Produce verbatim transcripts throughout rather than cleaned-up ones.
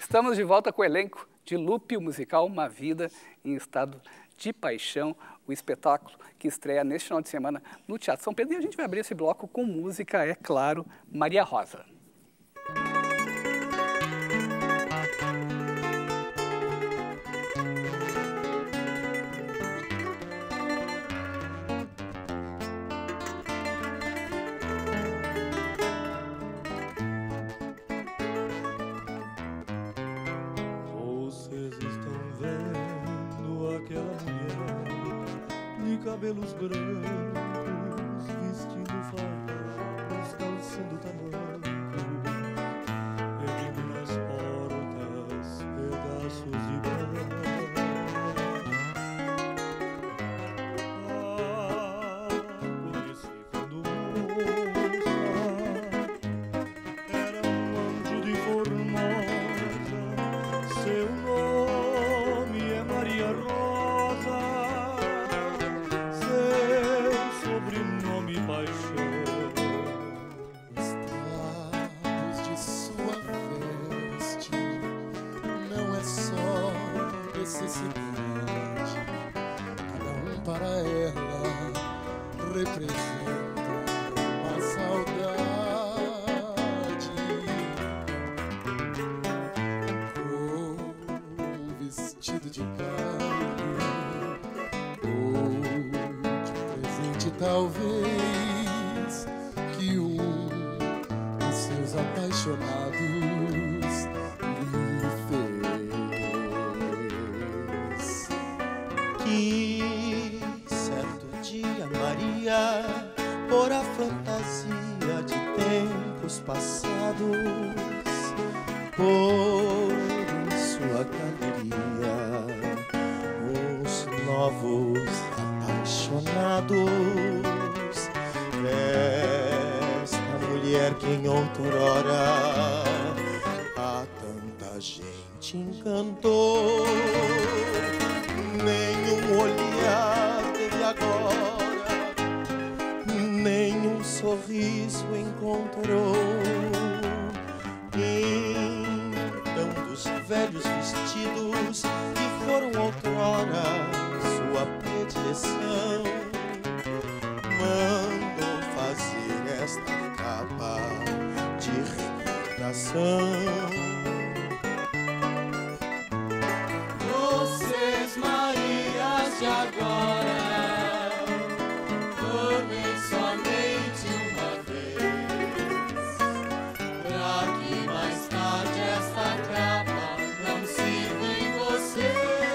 Estamos de volta com o elenco de Lupe, o musical Uma Vida em Estado de Paixão, o espetáculo que estreia neste final de semana no Teatro São Pedro. E a gente vai abrir esse bloco com música, é claro, Maria Rosa. Cabelos brancos, vestindo fardas, calçando tamanco, erguendo nas portas pedaços de branco. Ah, conheci quando moça, era um anjo de Formosa, seu nome é Maria Rosa. Cada um para ela representa uma saudade. Com um vestido de baile ou de presente talvez que um dos seus apaixonados que certo dia Maria, por a fantasia de tempos passados, por em sua galeria os novos apaixonados, esta mulher que em outrora a tanta gente encantou, nenhum olhar teve agora, nenhum sorriso encontrou. Então dos velhos vestidos que foram outrora sua predileção, mandou fazer esta capa de recordação. De agora, amem somente uma vez, pra que mais tarde esta capa não sirva em você.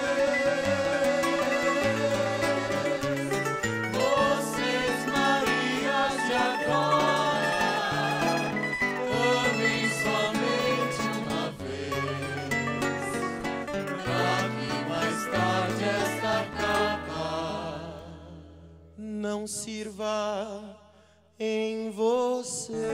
Vocês, Marias de agora, amem somente uma vez, pra que mais tarde esta não sirva em você.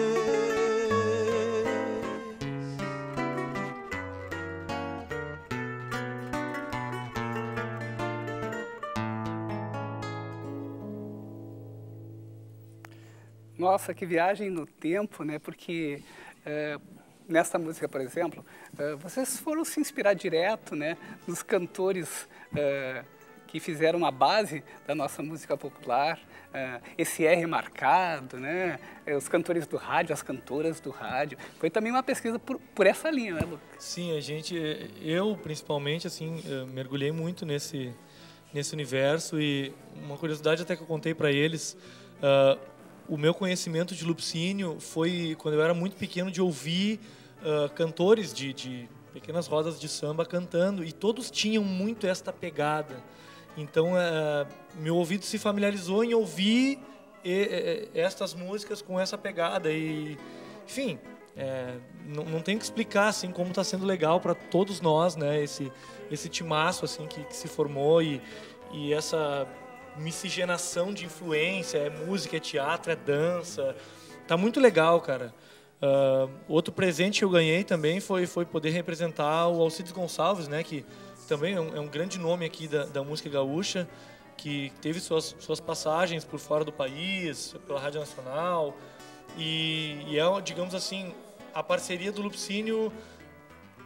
Nossa, que viagem no tempo, né? Porque é, nesta música, por exemplo, é, vocês foram se inspirar direto, né, nos cantores é, que fizeram a base da nossa música popular, uh, esse R marcado, né? Os cantores do rádio, as cantoras do rádio. Foi também uma pesquisa por, por essa linha, né, Lucas? Sim, a gente, eu principalmente, assim, mergulhei muito nesse, nesse universo e uma curiosidade até que eu contei para eles, uh, o meu conhecimento de Lupicínio foi quando eu era muito pequeno de ouvir uh, cantores de, de pequenas rodas de samba cantando e todos tinham muito esta pegada. Então, uh, meu ouvido se familiarizou em ouvir e, e, estas músicas com essa pegada. E, enfim, é, não, não tenho que explicar assim, como está sendo legal para todos nós, né, esse, esse timaço assim, que, que se formou e, e essa miscigenação de influência. É música, é teatro, é dança. Tá muito legal, cara. Uh, outro presente que eu ganhei também foi, foi poder representar o Alcides Gonçalves, né, que também é um, é um grande nome aqui da, da música gaúcha, que teve suas, suas passagens por fora do país, pela Rádio Nacional, e, e é, digamos assim, a parceria do Lupicínio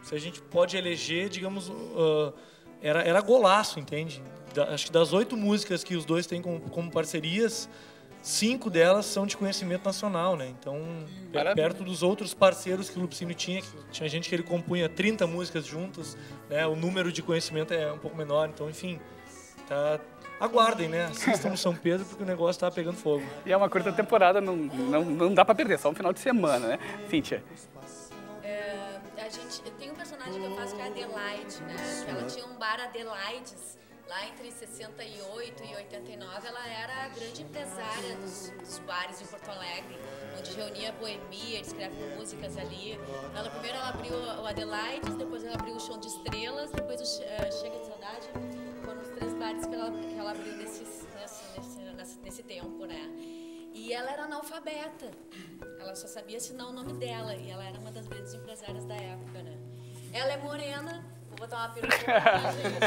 se a gente pode eleger, digamos, uh, era, era golaço, entende? Da, acho que das oito músicas que os dois têm como, como parcerias, cinco delas são de conhecimento nacional, né? Então, Maravilha. perto dos outros parceiros que o Lupicínio tinha, que tinha gente que ele compunha trinta músicas juntos, né? O número de conhecimento é um pouco menor, então, enfim, tá... Aguardem, né? Assistam no São Pedro, porque o negócio tá pegando fogo. E é uma curta temporada, não, não, não dá pra perder, só um final de semana, né? Cíntia. É, a gente, tem um personagem que eu faço que é a Adelaide, né? Que ela tinha um bar Adelaides. Lá entre sessenta e oito e oitenta e nove, ela era a grande empresária dos, dos bares em Porto Alegre, onde reunia boemia, escreve músicas ali. Ela, primeiro ela abriu o Adelaide, depois ela abriu o Chão de Estrelas, depois o uh, Chega de Saudade. Foram os três bares que ela, que ela abriu nesses, nesse, nesse, nesse tempo, né? E ela era analfabeta. Ela só sabia assinar o nome dela, e ela era uma das grandes empresárias da época, né? Ela é morena. Vou botar uma peruca pra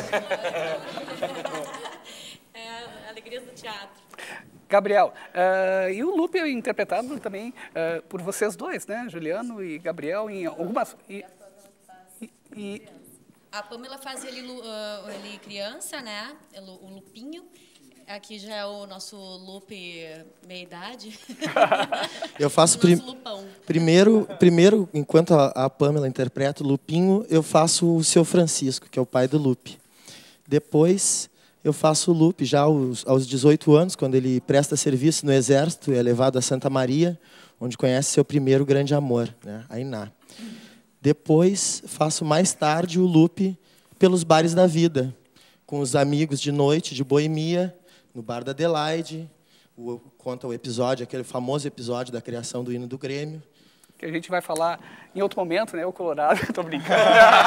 gente. É, alegrias do teatro. Gabriel, uh, e o Lupe é interpretado também uh, por vocês dois, né? Juliano e Gabriel, em algumas... E, e, e... A Pamela faz ele, uh, ele criança, né? O Lupinho. Aqui já é o nosso Lupe meia-idade. Eu faço prim primeiro, primeiro, enquanto a, a Pamela interpreta o Lupinho, eu faço o seu Francisco, que é o pai do Lupe. Depois eu faço o Lupe já aos, aos dezoito anos, quando ele presta serviço no Exército, é levado a Santa Maria, onde conhece seu primeiro grande amor, né, a Iná. Depois faço mais tarde o Lupe pelos bares da vida, com os amigos de noite, de boemia, no bar da Adelaide, o, conta o episódio, aquele famoso episódio da criação do hino do Grêmio. Que a gente vai falar em outro momento, né? O Colorado, tô brincando.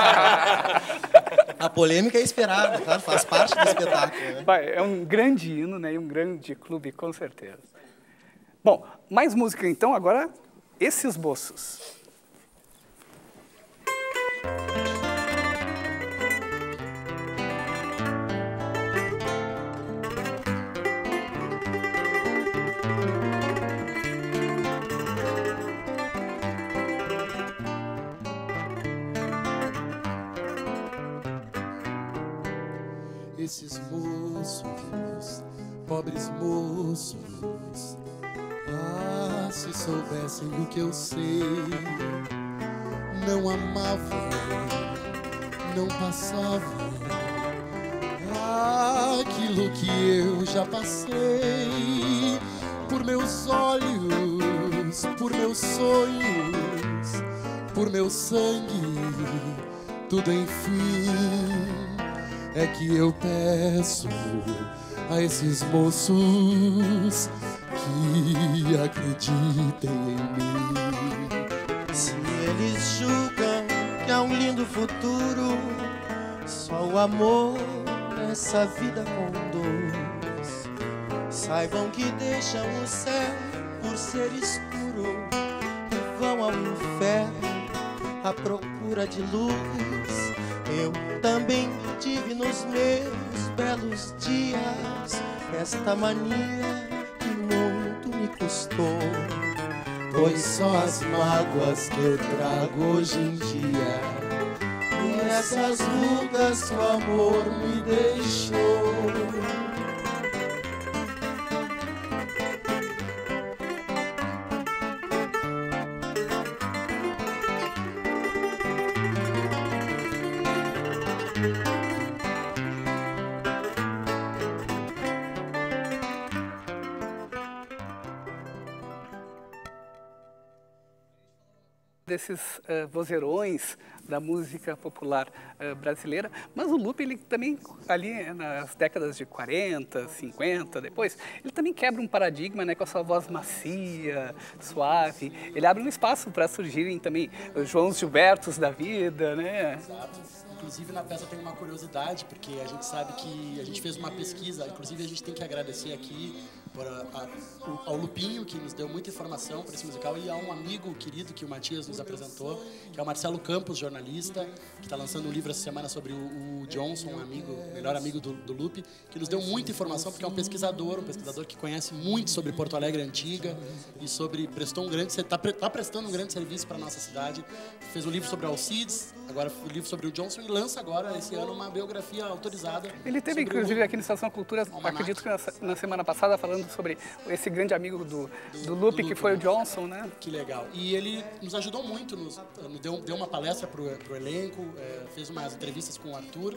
A polêmica é esperada, claro, faz parte do espetáculo. Né? Vai, é um grande hino, né? E um grande clube, com certeza. Bom, mais música então, agora, Esses Moços. Esses moços, pobres moços, ah, se soubessem o que eu sei, não amavam, não passavam aquilo que eu já passei, por meus olhos, por meus sonhos, por meu sangue, tudo enfim. É que eu peço a esses moços que acreditem em mim. Se eles julgam que há um lindo futuro, só o amor nessa vida conduz. Saibam que deixam o céu por ser escuro e vão ao inferno à procura de luz. Eu também tive nos meus belos dias esta mania que muito me custou, pois só as mágoas que eu trago hoje em dia e essas rugas que o amor me deixou. Desses uh, vozeirões da música popular uh, brasileira, mas o Lupe, ele também, ali nas décadas de quarenta, cinquenta, depois, ele também quebra um paradigma, né, com a sua voz macia, suave, ele abre um espaço para surgirem também os João Gilbertos da vida, né? Exato. Inclusive na peça tem uma curiosidade, porque a gente sabe que a gente fez uma pesquisa, inclusive a gente tem que agradecer aqui por a, a, ao Lupinho, que nos deu muita informação para esse musical, e a um amigo querido que o Matias nos apresentou, que é o Marcelo Campos, jornalista. jornalista, que está lançando um livro essa semana sobre o, o Johnson, um amigo, melhor amigo do, do Lupe, que nos deu muita informação, porque é um pesquisador, um pesquisador que conhece muito sobre Porto Alegre Antiga e sobre, prestou um grande, está tá prestando um grande serviço para a nossa cidade. Fez um livro sobre Alcides, agora o um livro sobre o Johnson, e lança agora, esse ano, uma biografia autorizada. Ele teve, inclusive, aqui na Estação Cultura, acredito que na, na semana passada, falando sobre esse grande amigo do, do, do Lupe, que foi o Johnson, né? Que legal. E ele nos ajudou muito, nos, deu, deu uma palestra para o elenco, é, fez umas entrevistas com o Arthur,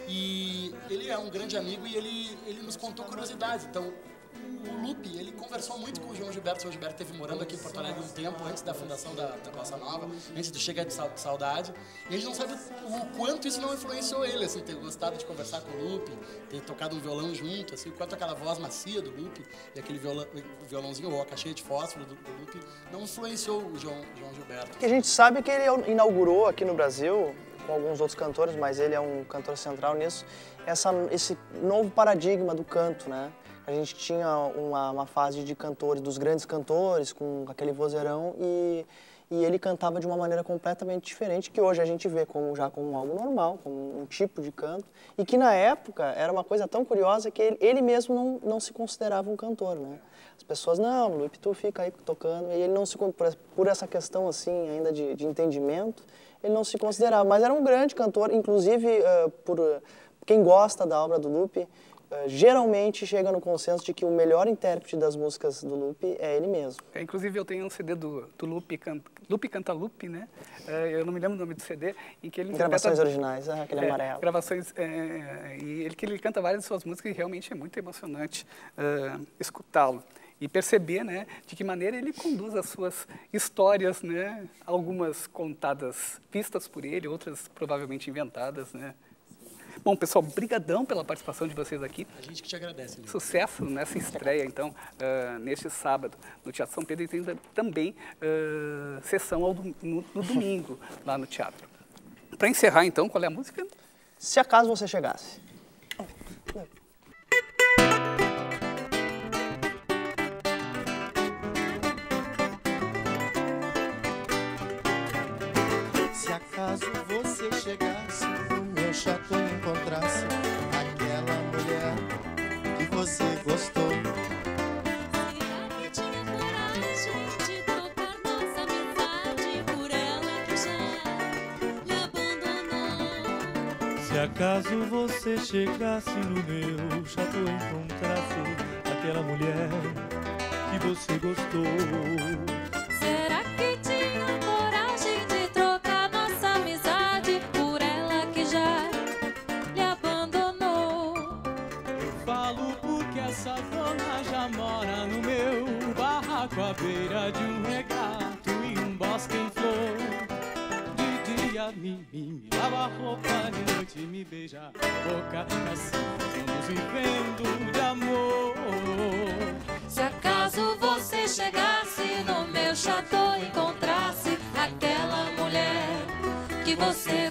e ele é um grande amigo e ele, ele nos contou curiosidades. Então, o Lupe, ele conversou muito com o João Gilberto. O João Gilberto esteve morando aqui em Porto Alegre um tempo, antes da fundação da, da Bossa Nova, antes do Chega de Saudade. E a gente não sabe o quanto isso não influenciou ele, assim, ter gostado de conversar com o Lupe, ter tocado um violão junto, assim, o quanto aquela voz macia do Lupe e aquele violão, violãozinho, ou a caixinha de fósforo do, do Lupe, não influenciou o João, João Gilberto. O que a gente sabe é que ele inaugurou aqui no Brasil, com alguns outros cantores, mas ele é um cantor central nisso, essa, esse novo paradigma do canto, né? A gente tinha uma, uma fase de cantores, dos grandes cantores, com aquele vozeirão, e, e ele cantava de uma maneira completamente diferente, que hoje a gente vê como, já como algo normal, como um tipo de canto, e que na época era uma coisa tão curiosa que ele, ele mesmo não, não se considerava um cantor, né? As pessoas, não, Lupe, tu fica aí tocando, e ele não se, por, por essa questão assim, ainda de, de entendimento, ele não se considerava, mas era um grande cantor, inclusive, uh, por uh, quem gosta da obra do Lupe, Uh, geralmente chega no consenso de que o melhor intérprete das músicas do Lupe é ele mesmo. É, inclusive eu tenho um C D do, do Lupe, canta, Lupe Canta Lupe, né? Uh, eu não me lembro o nome do C D, em que ele gravações interpreta, originais, ah, aquele é, amarelo. Gravações, é, e ele que ele canta várias de suas músicas e realmente é muito emocionante uh, escutá-lo. E perceber, né, de que maneira ele conduz as suas histórias, né? Algumas contadas, vistas por ele, outras provavelmente inventadas, né? Bom, pessoal, brigadão pela participação de vocês aqui. A gente que te agradece, Lino. Sucesso nessa estreia, então, uh, neste sábado, no Teatro São Pedro, e tem também uh, sessão ao, no, no domingo, lá no teatro. Para encerrar, então, qual é a música? Se acaso você chegasse. Se acaso você chegasse no meu chateau e encontrasse aquela mulher que você gostou. Será que tinha coragem de trocar nossa amizade por ela que já me abandonou? Se acaso você chegasse no meu chateau e encontrasse aquela mulher que você gostou. Será que tinha coragem de trocar nossa amizade por ela que já lhe abandonou? Eu falo porque essa dona já mora no meu barraco à beira de um regato e um bosque em flor. De dia me, me, me lava a roupa, de noite me beija a boca, assim vamos vivendo de amor. Se acaso você chegasse no meu chateau e encontrasse aquela mulher que você